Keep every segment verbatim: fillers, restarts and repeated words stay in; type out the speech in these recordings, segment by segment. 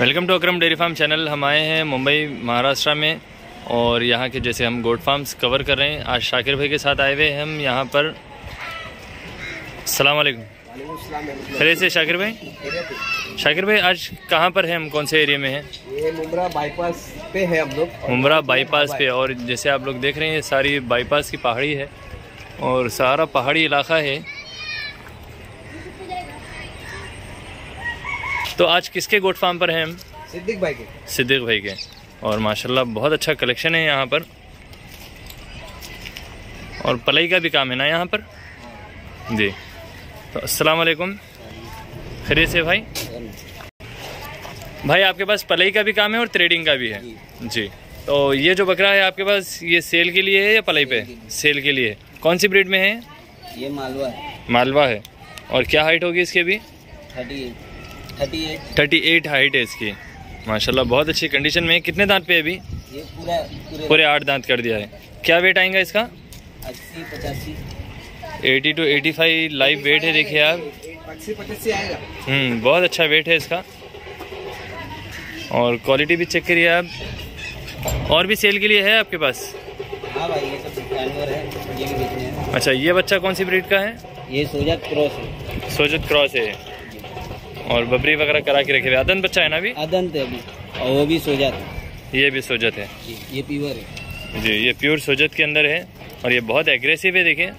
Welcome to Akram dairy farm channel. हम आए हैं मुंबई महाराष्ट्र में और यहाँ के जैसे हम गोट फार्म्स कवर कर रहे हैं। आज शाकिर भाई के साथ आए हुए हम यहाँ पर। अस्सलाम वालेकुम। खैरियत से शाकिर भाई? शाकिर भाई आज कहाँ पर है, हम कौन से एरिया में हैं? ये मुंब्रा बाईपास पे है हम लोग। मुंब्रा बाईपास पे, और जैसे आप लोग देख रहे हैं सारी बाईपास की पहाड़ी है और सारा पहाड़ी इलाका है। तो आज किसके गोट फार्म पर हैं हम? सिद्दीक भाई के। सिद्दीक भाई के। और माशाल्लाह बहुत अच्छा कलेक्शन है यहाँ पर, और पलाई का भी काम है ना यहाँ पर जी। तो अस्सलाम वालेकुम। खैरियत से भाई? भाई आपके पास पलाई का भी काम है और ट्रेडिंग का भी है जी। तो ये जो बकरा है आपके पास, ये सेल के लिए है या पलाई पे? सेल के लिए। कौन सी ब्रीड में है? ये मालवा है। मालवा है। और क्या हाइट होगी इसकी अभी? Thirty eight thirty eight thirty eight height है इसकी। माशाल्लाह बहुत अच्छी कंडीशन में है। कितने दांत पे है अभी? ये पूरा पूरे, पूरे आठ दांत कर दिया है। क्या वेट आएगा इसका? अस्सी पचासी अस्सी टू पचासी लाइव वेट है। देखिए आप, अस्सी पचासी आएगा। हम्म बहुत अच्छा वेट है इसका। और क्वालिटी भी चेक करिए आप। और भी सेल के लिए है आपके पास? हाँ भाई, ये सब जानवर है, ये भी बेचने हैं। अच्छा, ये बच्चा कौन सी ब्रीड का है? ये सोजत क्रॉस है। सोजत क्रॉस है। और बबरी वगैरह करा के रखे हुए। अदन बच्चा है ना अभी? अदंत है अभी, और वो भी सोजत है। ये भी सोजत है जी, ये प्योर है जी। ये प्योर सोजत के अंदर है और ये बहुत एग्रेसिव है। देखिए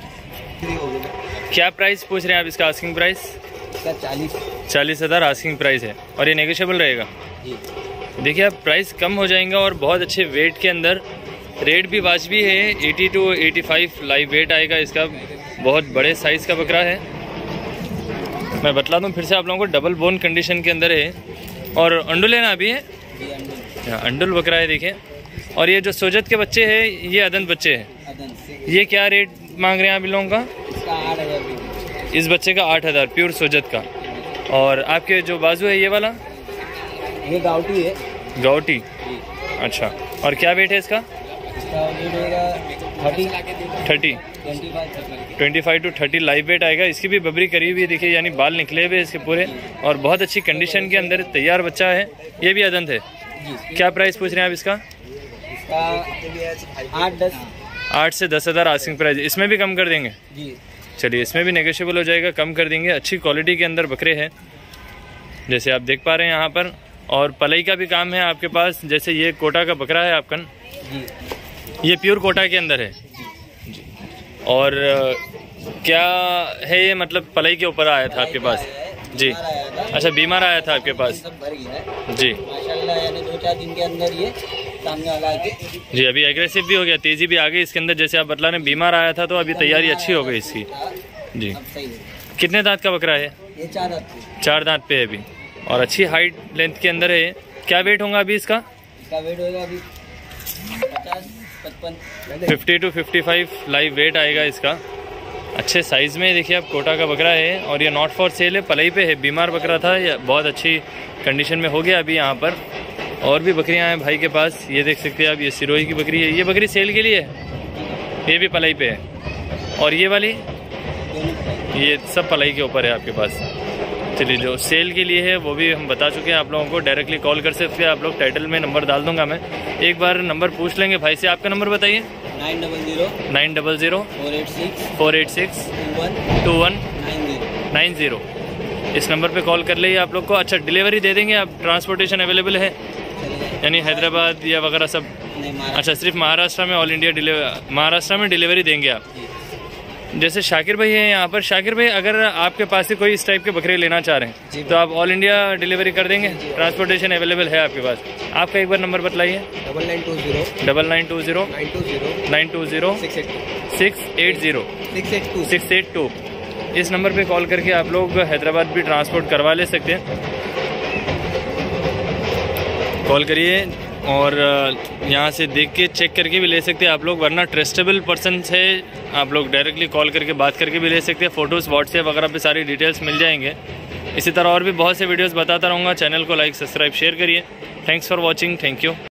क्या प्राइस पूछ रहे हैं आप इसका? आस्किंग प्राइस इसका चालीस चालीस हज़ार आस्किंग प्राइस है। और ये नेगोशिएबल रहेगा जी। देखिए आप, प्राइस कम हो जाएगा और बहुत अच्छे वेट के अंदर। रेट भी वाजबी है। अस्सी टू पचासी लाइव वेट आएगा इसका। बहुत बड़े साइज़ का बकरा है। मैं बतला दूं फिर से आप लोगों को, डबल बोन कंडीशन के अंदर है। और अंडुल है ना अभी? है अंडुल बकरा है देखिए। और ये जो सोजत के बच्चे हैं, ये अदंत बच्चे हैं। ये क्या रेट मांग रहे हैं आप इन लोगों का? इसका आठ हज़ार। इस बच्चे का आठ हज़ार प्योर सोजत का। और आपके जो बाजू है ये वाला? ये गाउटी है। गाउटी। अच्छा, और क्या वेट है इसका? इसका वेट होगा thirty thirty twenty five to thirty live weight आएगा। इसकी भी बबरी करी हुई है देखिए, यानी बाल निकले हुए इसके पूरे, और बहुत अच्छी कंडीशन के अंदर तैयार बच्चा है। ये भी अदंत है जी। क्या प्राइस पूछ रहे हैं आप इसका? इसका आठ दस आठ से दस हज़ार आस्किंग प्राइस। इसमें भी कम कर देंगे जी। चलिए, इसमें भी नेगोशिएबल हो जाएगा, कम कर देंगे। अच्छी क्वालिटी के अंदर बकरे हैं जैसे आप देख पा रहे हैं यहाँ पर। और पलाई का भी काम है आपके पास। जैसे ये कोटा का बकरा है आपका जी, ये प्योर कोटा के अंदर है जी। और क्या है ये, मतलब पलाई के ऊपर आया था आपके पास जी? अच्छा, बीमार आया था आपके पास जी। माशाल्लाह, यानी दो चार दिन के अंदर ये सामने वाला के जी। अभी एग्रेसिव भी हो गया, तेजी भी आ गई इसके अंदर। जैसे आप बतला ने बीमार आया था, तो अभी तैयारी अच्छी हो गई इसकी जी। कितने दांत का बकरा है? ये चार दांत चार दांत पे है अभी, और अच्छी हाइट लेंथ के अंदर है। क्या वेट होगा अभी इसका? इसका वेट होगा अभी पचास पचपन fifty two fifty five live weight आएगा इसका। अच्छे साइज़ में देखिए आप, कोटा का बकरा है। और ये नॉट फॉर सेल है, पलाई पे है। बीमार बकरा था, ये बहुत अच्छी कंडीशन में हो गया अभी यहाँ पर। और भी बकरियाँ हैं भाई के पास, ये देख सकते हैं आप। ये सिरोही की बकरी है। ये बकरी सेल के लिए है, ये भी पलाई पे है। और ये वाली, ये सब पलाई के ऊपर है आपके पास। चलिए, जो सेल के लिए है वो भी हम बता चुके हैं आप लोगों को। डायरेक्टली कॉल कर सकते हैं आप लोग। टाइटल में नंबर डाल दूंगा मैं, एक बार नंबर पूछ लेंगे भाई से। आपका नंबर बताइए। Nine double zero nine double zero four eight six four eight six two one two one nine zero nine zero. इस नंबर पे कॉल कर लिए आप लोग को। अच्छा, डिलीवरी दे देंगे आप? ट्रांसपोर्टेशन अवेलेबल है यानी हैदराबाद या वगैरह सब? अच्छा, सिर्फ महाराष्ट्र में ऑल इंडिया डिलीवरी, महाराष्ट्र में डिलीवरी देंगे आप। जैसे शाकिर भाई है यहाँ पर। शाकिर भाई, अगर आपके पास से कोई इस टाइप के बकरे लेना चाह रहे हैं तो आप ऑल इंडिया डिलीवरी कर देंगे? ट्रांसपोर्टेशन अवेलेबल है आपके पास? आपका एक बार नंबर बताइए। Double nine two zero double nine two zero nine two zero nine two zero six eight six eight zero six eight two six eight two. इस नंबर पे कॉल करके आप लोग हैदराबाद भी ट्रांसपोर्ट करवा ले सकते हैं। कॉल करिए और यहाँ से देख के चेक करके भी ले सकते हैं आप लोग, वरना ट्रस्टेबल पर्सन से आप लोग डायरेक्टली कॉल करके बात करके भी ले सकते हैं। फ़ोटोज़ व्हाट्सएप वगैरह पे सारी डिटेल्स मिल जाएंगे। इसी तरह और भी बहुत से वीडियोस बताता रहूँगा। चैनल को लाइक सब्सक्राइब शेयर करिए। Thanks for watching. Thank you.